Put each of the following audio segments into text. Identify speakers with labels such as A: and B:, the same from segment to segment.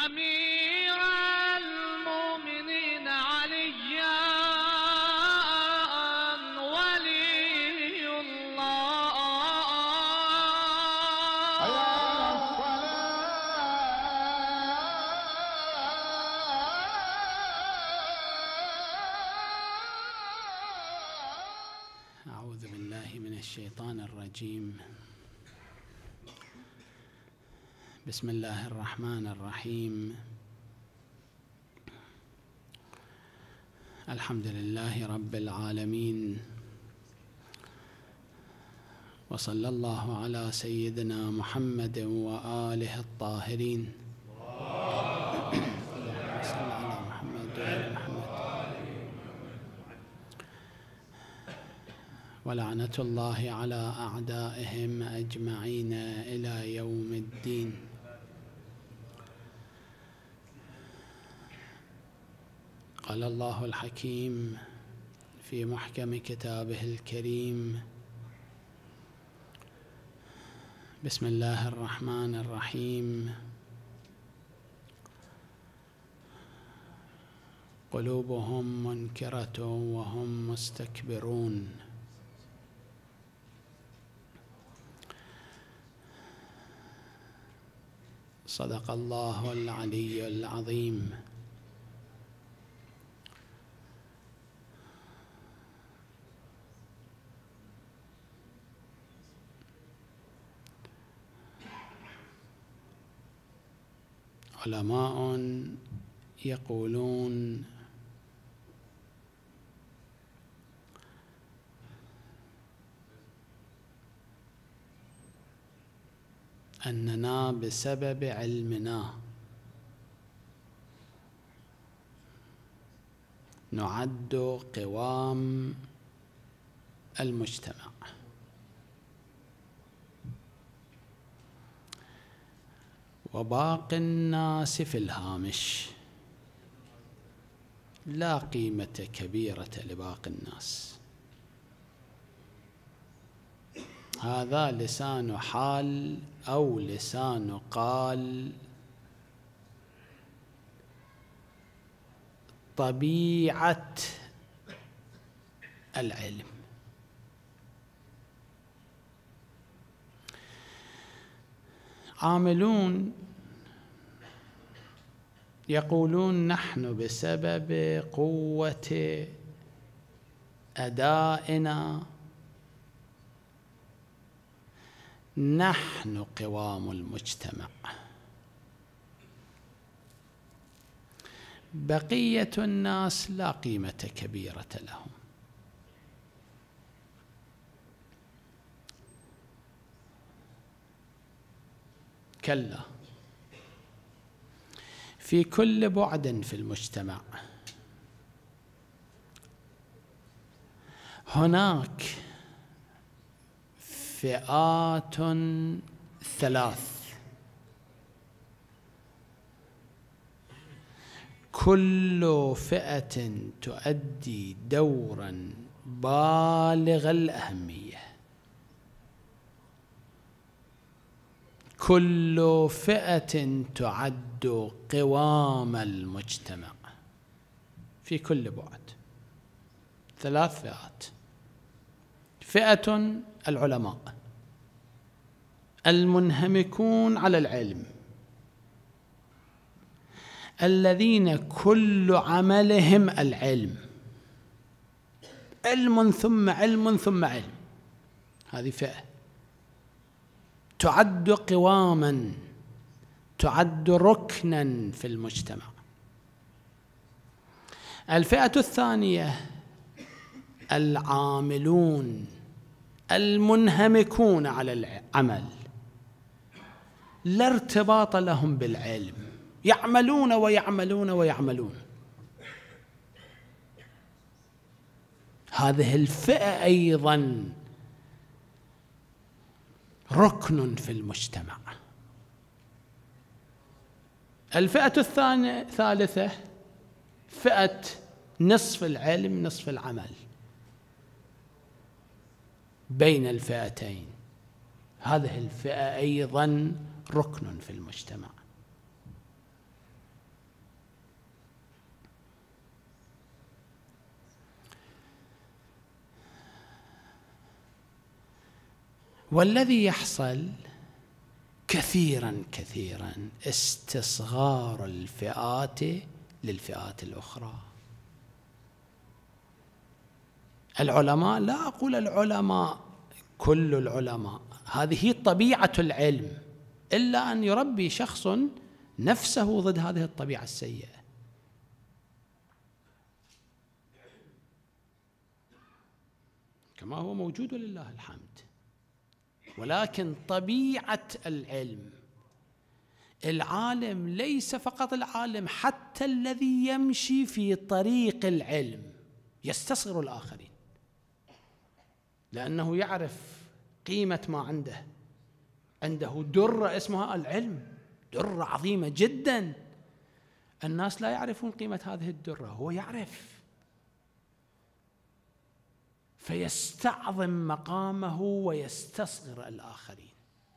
A: أمير المؤمنين عليا ولي الله.
B: أعوذ بالله من الشيطان الرجيم. بسم الله الرحمن الرحيم. الحمد لله رب العالمين، وصلى الله على سيدنا محمد وآله الطاهرين. صلى على محمد وآل محمد. ولعنة الله على أعدائهم أجمعين إلى يوم الدين. قال الله الحكيم في محكم كتابه الكريم: بسم الله الرحمن الرحيم. قلوبهم منكرة وهم مستكبرون. صدق الله العلي العظيم. علماء يقولون أننا بسبب علمنا نعد قوام المجتمع، وباقي الناس في الهامش، لا قيمة كبيرة لباقي الناس. هذا لسان حال أو لسان قال طبيعة العلم. عاملون يقولون نحن بسبب قوة أدائنا نحن قوام المجتمع، بقية الناس لا قيمة كبيرة لهم. كلا، في كل بعد في المجتمع هناك فئات ثلاث، كل فئة تؤدي دورا بالغ الأهمية، كل فئة تعد قوام المجتمع في كل بعد. ثلاث فئات: فئة العلماء المنهمكون على العلم، الذين كل عملهم العلم، علم ثم علم ثم علم. هذه فئة تعد قواما، تعد ركنا في المجتمع. الفئة الثانية العاملون المنهمكون على العمل، لا ارتباط لهم بالعلم، يعملون ويعملون ويعملون. هذه الفئة أيضا ركن في المجتمع. الفئة الثالثة فئة نصف العلم نصف العمل، بين الفئتين. هذه الفئة أيضا ركن في المجتمع. والذي يحصل كثيرا استصغار الفئات للفئات الأخرى. العلماء، لا أقول العلماء كل العلماء، هذه طبيعة العلم، إلا أن يربي شخص نفسه ضد هذه الطبيعة السيئة. كما هو موجود ولله الحمد. ولكن طبيعة العلم، العالم ليس فقط العالم، حتى الذي يمشي في طريق العلم يستصغر الآخرين، لأنه يعرف قيمة ما عنده. عنده درة اسمها العلم، درة عظيمة جدا. الناس لا يعرفون قيمة هذه الدرة، هو يعرف، فيستعظم مقامه ويستصغر الآخرين.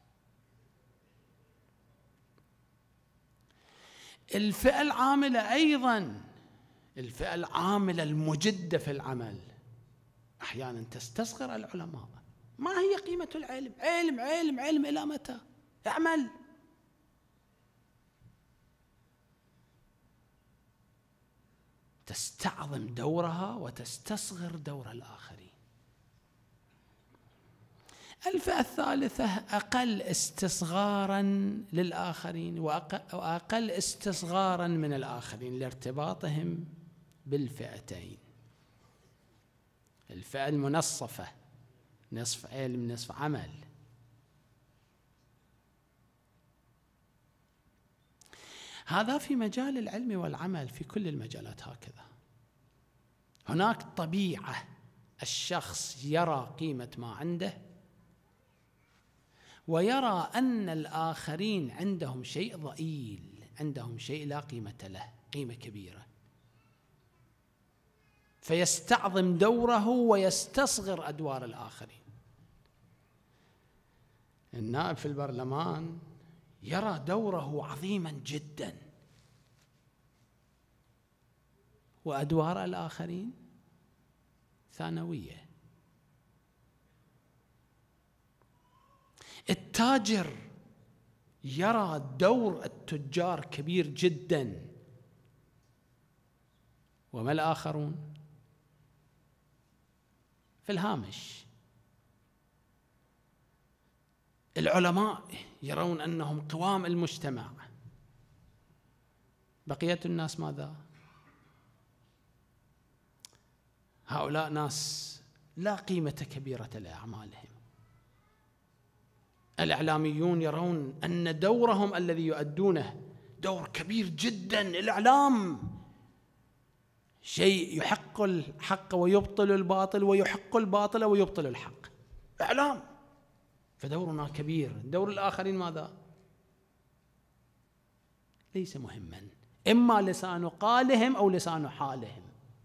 B: الفئة العاملة أيضا، الفئة العاملة المجدة في العمل أحيانا تستصغر العلماء. ما هي قيمة العلم؟ علم علم علم إلى متى؟ اعمل. تستعظم دورها وتستصغر دور الآخرين. الفئة الثالثة أقل استصغارا للآخرين وأقل استصغارا من الآخرين لارتباطهم بالفئتين. الفئة المنصفة، نصف علم نصف عمل. هذا في مجال العلم والعمل، في كل المجالات هكذا. هناك طبيعة، الشخص يرى قيمة ما عنده ويرى أن الآخرين عندهم شيء ضئيل، عندهم شيء لا قيمة له، قيمة كبيرة، فيستعظم دوره ويستصغر أدوار الآخرين. النائب في البرلمان يرى دوره عظيما جدا وأدوار الآخرين ثانوية. التاجر يرى دور التجار كبير جدا، وما الآخرون في الهامش. العلماء يرون أنهم قوام المجتمع، بقية الناس ماذا؟ هؤلاء ناس لا قيمة كبيرة لأعمالهم. الإعلاميون يرون أن دورهم الذي يؤدونه دور كبير جدا. الإعلام شيء يحق الحق ويبطل الباطل، ويحق الباطل ويبطل الحق، إعلام، فدورنا كبير. دور الآخرين ماذا؟ ليس مهما، إما لسان قالهم أو لسان حالهم.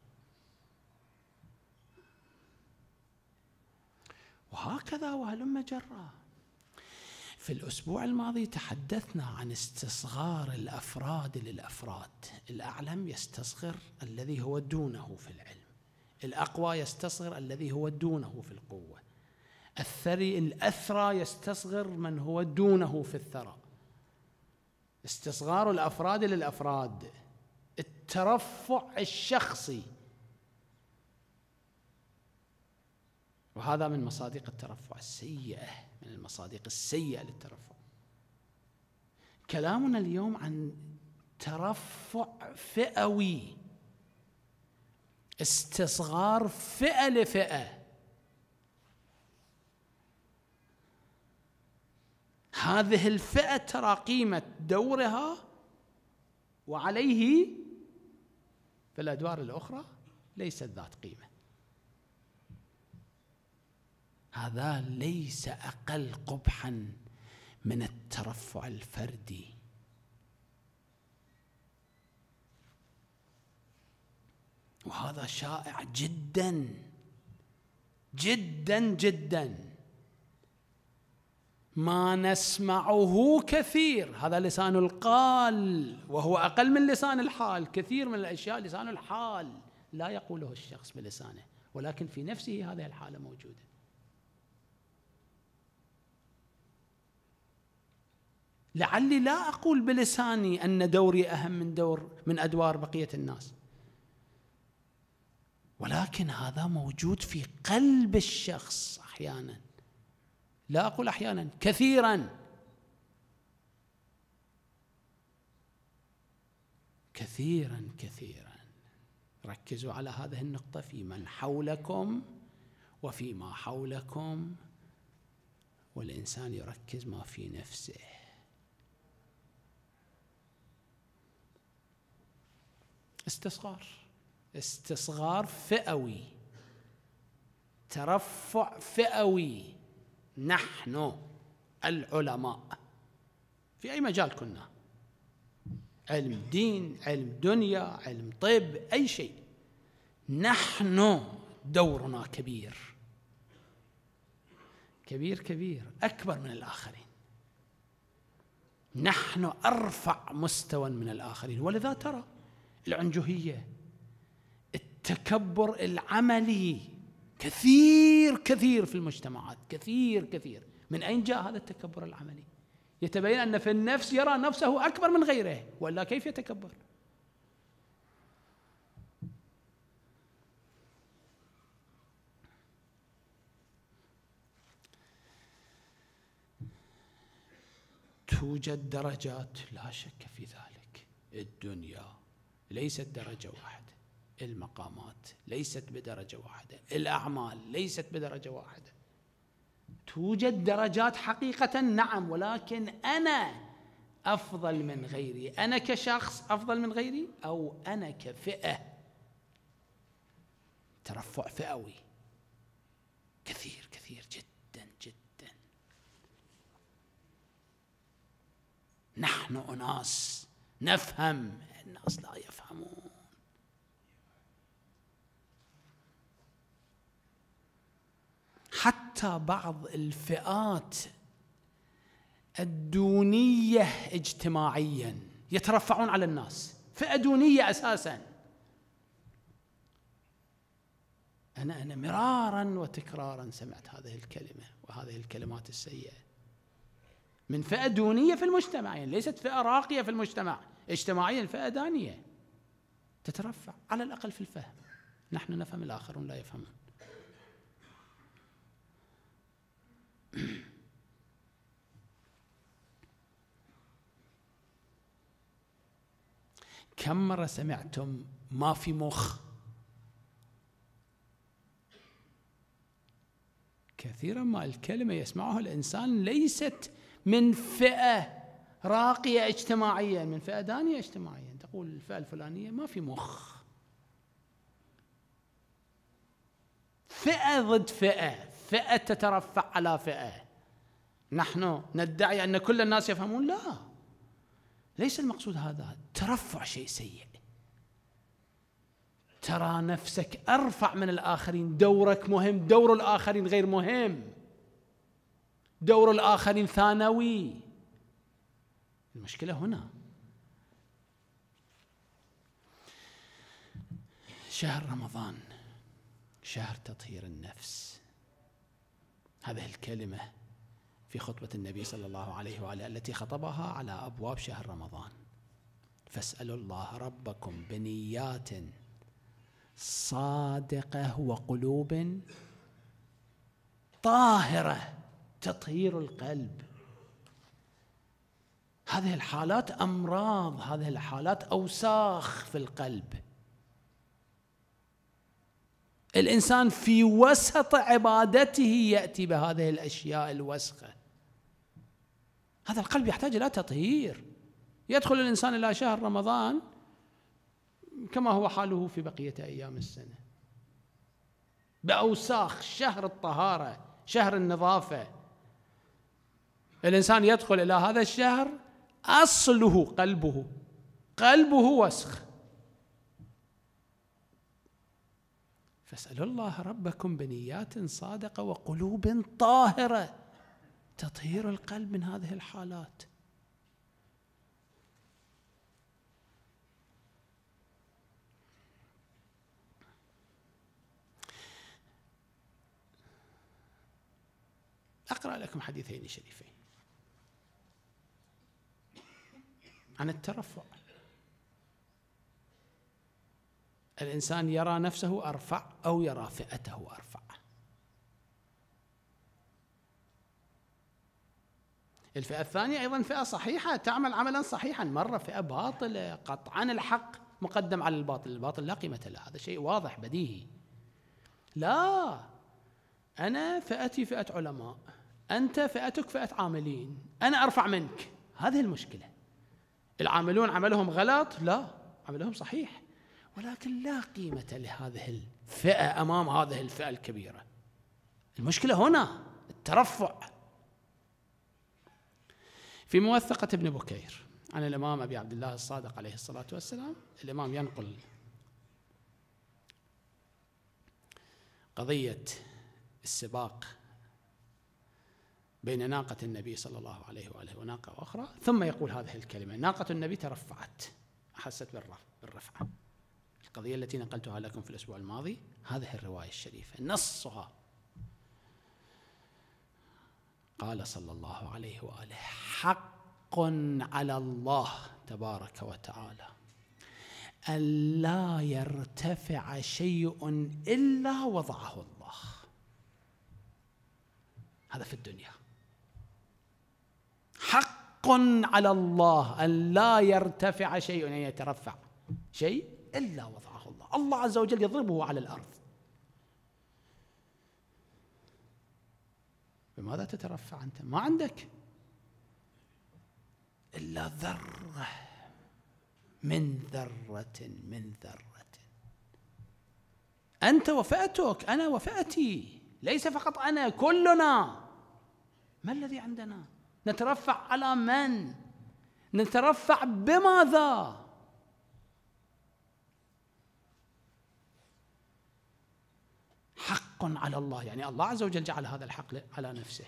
B: وهكذا وهلم جرا. في الأسبوع الماضي تحدثنا عن استصغار الأفراد للأفراد. الأعلم يستصغر الذي هو دونه في العلم، الأقوى يستصغر الذي هو دونه في القوة، الثري الأثرى يستصغر من هو دونه في الثراء. استصغار الأفراد للأفراد، الترفع الشخصي، وهذا من مصادق الترفع السيئة، من المصادق السيئة للترفع. كلامنا اليوم عن ترفع فئوي، استصغار فئة لفئة. هذه الفئة ترى قيمة دورها، وعليه في الأدوار الأخرى ليست ذات قيمة. هذا ليس أقل قبحا من الترفع الفردي. وهذا شائع جدا جدا جدا، ما نسمعه كثير. هذا لسان القال، وهو أقل من لسان الحال. كثير من الأشياء لسان الحال لا يقوله الشخص بلسانه، ولكن في نفسه هذه الحالة موجودة. لعلي لا أقول بلساني أن دوري أهم من أدوار بقية الناس، ولكن هذا موجود في قلب الشخص أحيانا، لا أقول أحيانا، كثيرا كثيرا كثيرا. ركزوا على هذه النقطة في من حولكم وفيما حولكم، والإنسان يركز ما في نفسه. استصغار فئوي، ترفع فئوي. نحن العلماء في أي مجال كنا، علم دين، علم دنيا، علم طب، أي شيء، نحن دورنا كبير كبير كبير، أكبر من الآخرين. نحن أرفع مستوى من الآخرين. ولذا ترى العنجهية، التكبر العملي كثير كثير في المجتمعات، كثير كثير. من أين جاء هذا التكبر العملي؟ يتبين أن في النفس يرى نفسه أكبر من غيره، ولا كيف يتكبر؟ توجد درجات لا شك في ذلك. الدنيا ليست درجة واحدة، المقامات ليست بدرجة واحدة، الأعمال ليست بدرجة واحدة. توجد درجات حقيقة، نعم، ولكن أنا أفضل من غيري، أنا كشخص أفضل من غيري، أو أنا كفئة. ترفع فئوي كثير كثير جدا جدا. نحن أناس نفهم، الناس لا يفهمون. حتى بعض الفئات الدونية اجتماعيا يترفعون على الناس، فئة دونية أساسا. أنا مرارا وتكرارا سمعت هذه الكلمة وهذه الكلمات السيئة من فئة دونية في المجتمع، يعني ليست فئة راقية في المجتمع، اجتماعيا فئة دانية تترفع على الأقل في الفهم. نحن نفهم، الآخرون لا يفهمون. كم مرة سمعتم ما في مخ؟ كثيرا ما الكلمة يسمعها الإنسان ليست من فئة راقية اجتماعيا، من فئة دانية اجتماعيا. تقول الفئة الفلانية ما في مخ. فئة ضد فئة، فئة تترفع على فئة. نحن ندعي أن كل الناس يفهمون، لا، ليس المقصود هذا. ترفع شيء سيء، ترى نفسك أرفع من الآخرين، دورك مهم، دور الآخرين غير مهم، دور الآخرين ثانوي. المشكلة هنا. شهر رمضان شهر تطهير النفس. هذه الكلمة في خطبة النبي صلى الله عليه وآله التي خطبها على أبواب شهر رمضان: فاسألوا الله ربكم بنيات صادقة وقلوب طاهرة. تطهير القلب. هذه الحالات أمراض، هذه الحالات أوساخ في القلب. الإنسان في وسط عبادته يأتي بهذه الأشياء الوسخة. هذا القلب يحتاج إلى تطهير. يدخل الإنسان إلى شهر رمضان كما هو حاله في بقية أيام السنة، بأوساخ. شهر الطهارة، شهر النظافة. الإنسان يدخل إلى هذا الشهر أصله قلبه وسخ. فاسألوا الله ربكم بنيات صادقة وقلوب طاهرة. تطهير القلب من هذه الحالات. أقرأ لكم حديثين شريفين. عن الترفع. الإنسان يرى نفسه أرفع أو يرى فئته أرفع. الفئة الثانية أيضا فئة صحيحة تعمل عملا صحيحا، مرة فئة باطلة قطعا الحق مقدم على الباطل، الباطل لا قيمة له، هذا شيء واضح بديهي. لا، أنا فئتي فئة علماء، أنت فئتك فئة عاملين، أنا أرفع منك، هذه المشكلة. العاملون عملهم غلط؟ لا، عملهم صحيح، ولكن لا قيمة لهذه الفئة أمام هذه الفئة الكبيرة. المشكلة هنا الترفع. في موثقة ابن بكير عن الإمام أبي عبد الله الصادق عليه الصلاة والسلام، الإمام ينقل قضية السباق بين ناقة النبي صلى الله عليه وآله وناقة أخرى، ثم يقول هذه الكلمة: ناقة النبي ترفعت، أحست بالرفعة. القضية التي نقلتها لكم في الأسبوع الماضي، هذه الرواية الشريفة نصها: قال صلى الله عليه وآله: حق على الله تبارك وتعالى أن لا يرتفع شيء إلا وضعه الله. هذا في الدنيا. حق على الله أن لا يرتفع شيء، أن يترفع شيء إلا وضعه الله. الله عز وجل يضربه على الأرض. بماذا تترفع أنت؟ ما عندك إلا ذرة من ذرة. أنت وفئتك، أنا وفئتي، ليس فقط أنا، كلنا. ما الذي عندنا؟ نترفع على من؟ نترفع بماذا؟ حق على الله، يعني الله عز وجل جعل هذا الحق على نفسه،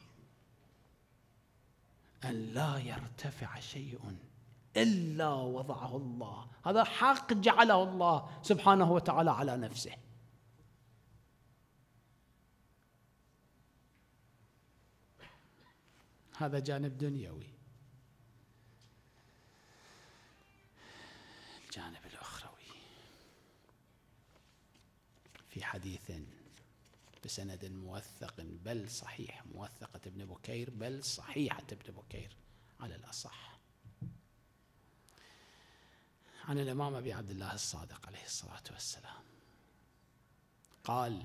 B: أن لا يرتفع شيء إلا وضعه الله. هذا حق جعله الله سبحانه وتعالى على نفسه. هذا جانب دنيوي. الجانب الأخروي، في حديث بسند موثق بل صحيح، موثقة ابن بكير بل صحيحة ابن بكير على الأصح، عن الإمام أبي عبد الله الصادق عليه الصلاة والسلام قال: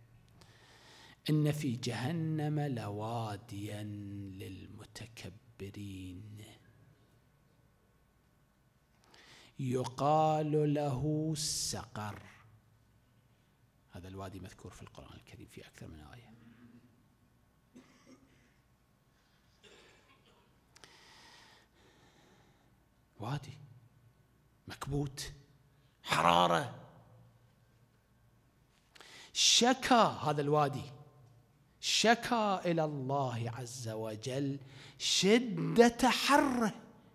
B: إن في جهنم لواديا للمتكبرين يقال له السقر. هذا الوادي مذكور في القرآن الكريم في أكثر من آية. وادي مكبوت، حرارة. شكى هذا الوادي، شكى إلى الله عز وجل شدة حره،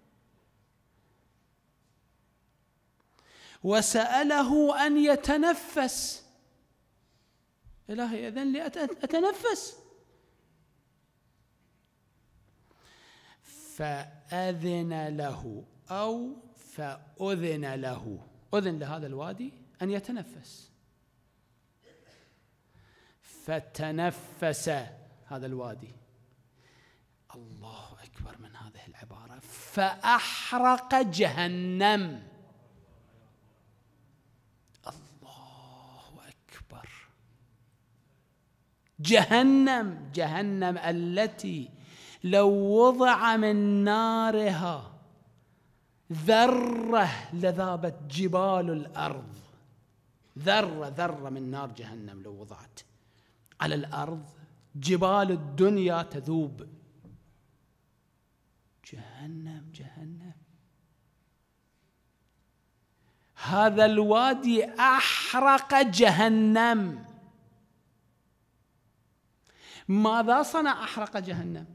B: وسأله أن يتنفس. إلهي أذن لي أتنفس، فأذن له أو فأذن له، أذن لهذا الوادي أن يتنفس، فتنفس هذا الوادي. الله أكبر من هذه العبارة: فأحرق جهنم. الله أكبر. جهنم، جهنم التي لو وضع من نارها ذرة لذابت جبال الأرض. ذرة من نار جهنم لو وضعت على الأرض، جبال الدنيا تذوب. جهنم. هذا الوادي أحرق جهنم. ماذا صنع؟ أحرق جهنم.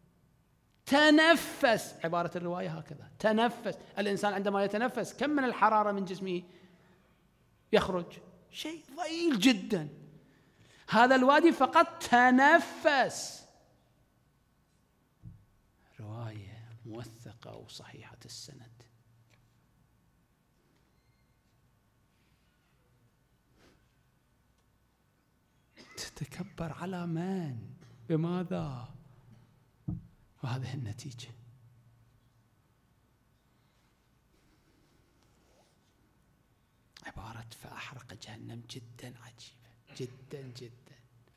B: تنفس، عبارة الرواية هكذا، تنفس. الإنسان عندما يتنفس كم من الحرارة من جسمه يخرج؟ شيء ضئيل جدا. هذا الوادي فقط تنفس. رواية موثقة وصحيحة السند. تتكبر على من؟ بماذا؟ وهذه النتيجة. عبارة فأحرق جهنم جدا عجيبة، جدا جدا.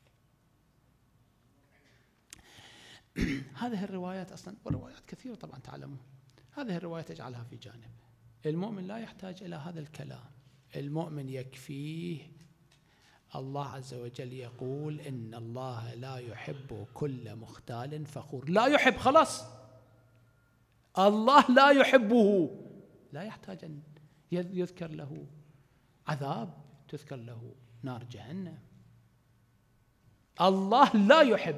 B: هذه الروايات أصلا، والروايات كثيرة طبعا تعلمون، هذه الروايات تجعلها في جانب. المؤمن لا يحتاج إلى هذا الكلام، المؤمن يكفيه الله عز وجل يقول إن الله لا يحب كل مختال فخور. لا يحب، خلاص، الله لا يحبه، لا يحتاج أن يذكر له عذاب، تذكر له نار جهنم. الله لا يحب.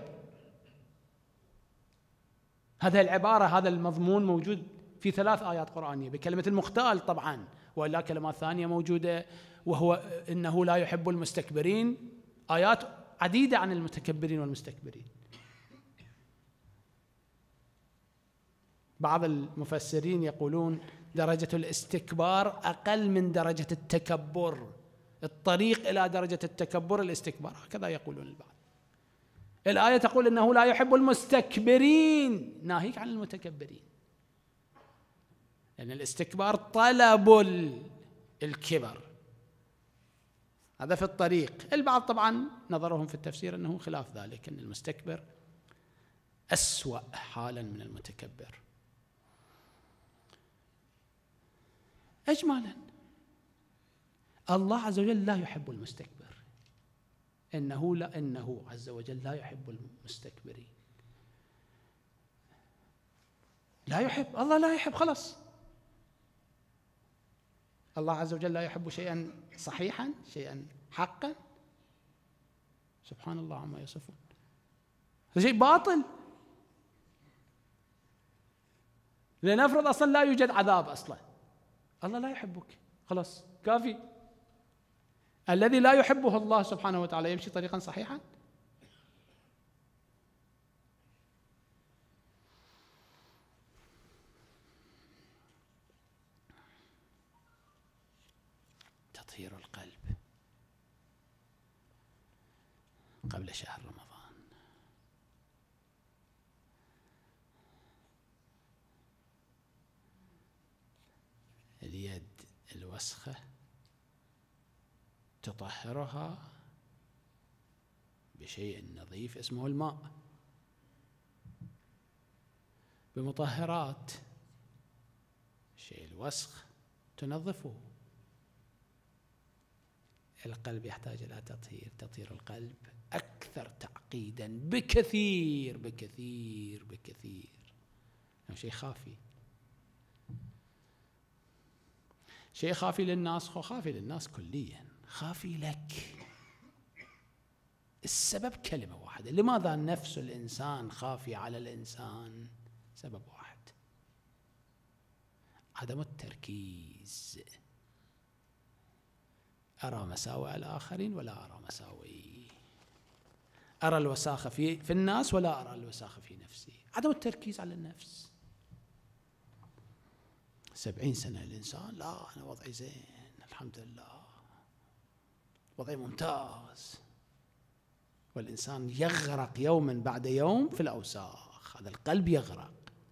B: هذه العبارة، هذا المضمون موجود في 3 آيات قرآنية بكلمة المختال طبعا، وإلا كلمات ثانية موجودة، وهو إنه لا يحب المستكبرين، آيات عديدة عن المتكبرين والمستكبرين. بعض المفسرين يقولون درجة الاستكبار أقل من درجة التكبر، الطريق إلى درجة التكبر الاستكبار، هكذا يقولون البعض. الآية تقول إنه لا يحب المستكبرين، ناهيك عن المتكبرين، لأن الاستكبار طلب الكبر، هذا في الطريق. البعض طبعا نظرهم في التفسير أنه خلاف ذلك، أن المستكبر أسوأ حالا من المتكبر. إجمالا الله عز وجل لا يحب المستكبر، إنه عز وجل لا يحب المستكبرين، لا يحب، الله لا يحب، خلاص. الله عز وجل لا يحب شيئا صحيحا، شيئا حقا، سبحان الله عما يصفون، هذا شيء باطل. لنفرض أصلا لا يوجد عذاب، أصلا الله لا يحبك، خلاص كافي. الذي لا يحبه الله سبحانه وتعالى يمشي طريقا صحيحا؟ تطهير القلب قبل شهر رمضان. اليد الوسخة تطهرها بشيء نظيف اسمه الماء، بمطهرات. الشيء الوسخ تنظفه. القلب يحتاج إلى تطهير. تطهير القلب أكثر تعقيدا بكثير بكثير بكثير، شيء خافي، شيء خافي للناس، خافي للناس كليا، خافي لك. السبب كلمة واحدة. لماذا نفس الإنسان خافي على الإنسان؟ سبب واحد: عدم التركيز. أرى مساوئ الآخرين ولا أرى مساوئي، أرى الوساخة في الناس ولا أرى الوساخة في نفسي. عدم التركيز على النفس. 70 سنة الإنسان، لا أنا وضعي زين الحمد لله، وضعي ممتاز، والإنسان يغرق يوما بعد يوم في الأوساخ. هذا القلب يغرق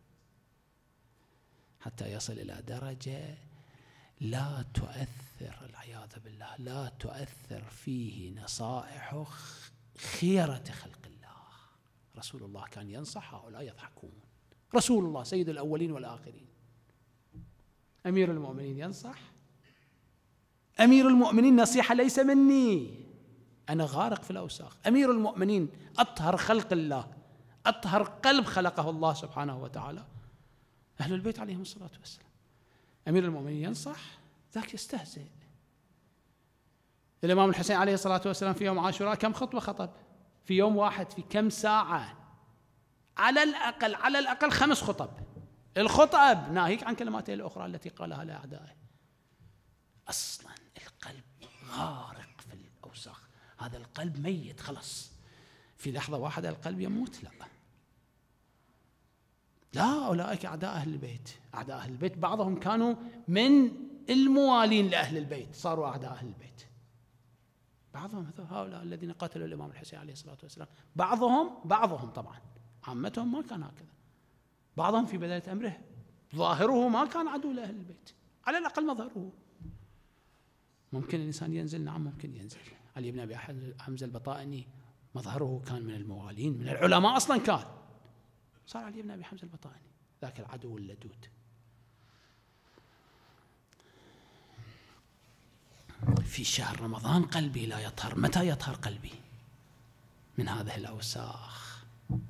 B: حتى يصل إلى درجة لا تؤثر، العياذ بالله، لا تؤثر فيه نصائح خيرة خلق الله. رسول الله كان ينصح، هؤلاء يضحكون. رسول الله سيد الأولين والآخرين، أمير المؤمنين ينصح. أمير المؤمنين نصيحة ليس مني، أنا غارق في الأوساخ. أمير المؤمنين أطهر خلق الله، أطهر قلب خلقه الله سبحانه وتعالى، أهل البيت عليهم الصلاة والسلام. أمير المؤمنين ينصح، ذاك يستهزئ. الإمام الحسين عليه الصلاة والسلام في يوم عاشوراء كم خطبة خطب في يوم واحد؟ في كم ساعة؟ على الأقل، على الأقل 5 خطب. الخطب ناهيك عن كلماته الأخرى التي قالها لأعدائه. أصلا القلب غارق في الأوساخ، هذا القلب ميت خلاص، في لحظة واحدة القلب يموت؟ لا، لا، أولئك أعداء أهل البيت. أعداء أهل البيت بعضهم كانوا من الموالين لأهل البيت صاروا أعداء أهل البيت. بعضهم هؤلاء الذين قتلوا الإمام الحسين عليه الصلاة والسلام، بعضهم طبعا، عامتهم ما كان هكذا. بعضهم في بداية أمره ظاهره ما كان عدو لأهل البيت، على الأقل مظهره. ممكن الإنسان ينزل، نعم ممكن ينزل. علي بن أبي حمزة البطائني مظهره كان من الموالين، من العلماء أصلا كان، صار علي بن أبي حمزة البطائني ذاك العدو اللدود. في شهر رمضان قلبي لا يطهر. متى يطهر قلبي من هذه الأوساخ؟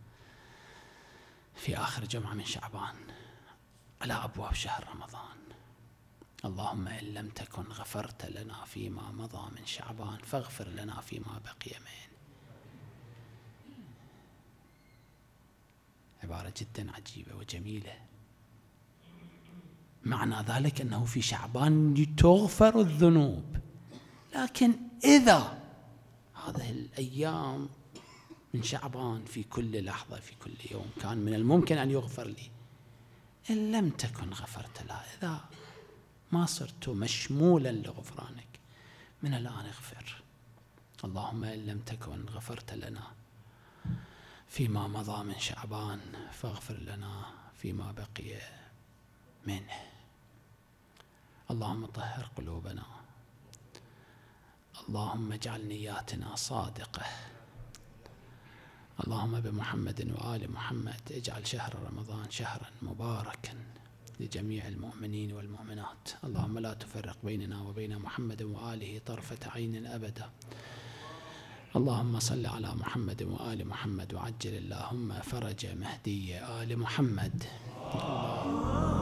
B: في آخر جمعة من شعبان على أبواب شهر رمضان. اللهم إن لم تكن غفرت لنا فيما مضى من شعبان فاغفر لنا فيما بقي منه. عبارة جدا عجيبة وجميلة. معنى ذلك أنه في شعبان تغفر الذنوب، لكن إذا هذه الأيام من شعبان في كل لحظة في كل يوم كان من الممكن أن يغفر لي، إن لم تكن غفرت لها، إذا ما صرت مشمولا لغفرانك من الآن اغفر. اللهم إن لم تكن غفرت لنا فيما مضى من شعبان فاغفر لنا فيما بقي منه. اللهم طهر قلوبنا، اللهم اجعل نياتنا صادقة، اللهم بمحمد وآل محمد اجعل شهر رمضان شهرا مباركا لجميع المؤمنين والمؤمنات. اللهم لا تفرق بيننا وبين محمد وآله طرفة عين أبدا. اللهم صل على محمد وآل محمد وعجل اللهم فرج مهدي آل محمد.